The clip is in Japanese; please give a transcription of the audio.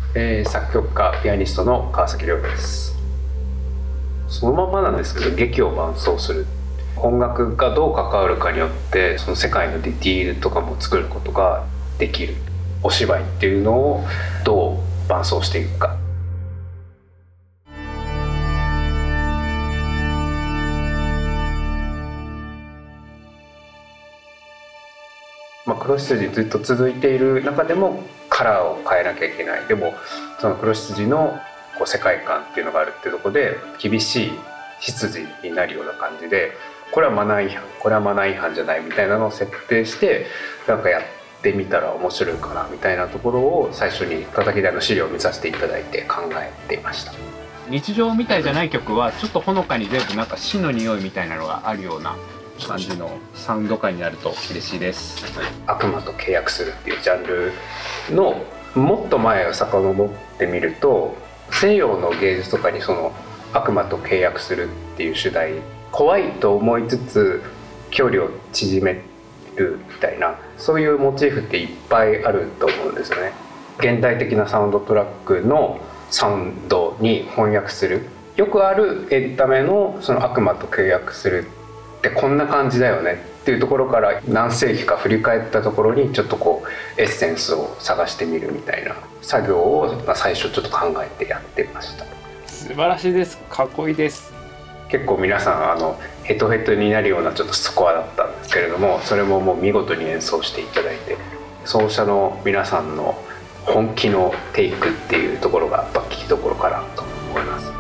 作曲家ピアニストの川崎亮太です。そのままなんですけど、劇を伴奏する、音楽がどう関わるかによってその世界のディティールとかも作ることができるお芝居っていうのをどう伴奏していくか。黒執事ずっと続いている中でもカラーを変えなきゃいけない。でもその黒執事の世界観っていうのがあるっていうところで厳しい執事になるような感じで、これはマナー違反、これはマナー違反じゃないみたいなのを設定して、なんかやってみたら面白いかなみたいなところを最初に叩き台の資料を見させていただいて考えていました。 日常みたいじゃない曲はちょっとほのかに全部なんか死の匂いみたいなのがあるような感じのサウンド感になると嬉しいです。 悪魔と契約するっていうジャンルのもっと前を遡ってみると、西洋の芸術とかにその悪魔と契約するっていう主題、怖いと思いつつ距離を縮めるみたいな、そういうモチーフっていっぱいあると思うんですよね。現代的なサウンドトラックのサウンドに翻訳する、よくあるエンタメのその悪魔と契約するってこんな感じだよねっていうところから何世紀か振り返ったところにちょっとエッセンスを探してみるみたいな作業を最初ちょっと考えてやってました。 素晴らしいです。かっこいいです。 結構皆さんヘトヘトになるようなちょっとスコアだったんですけれども、それももう見事に演奏していただいて、奏者の皆さんの本気のテイクっていうところがやっぱ聞きどころかなと思います。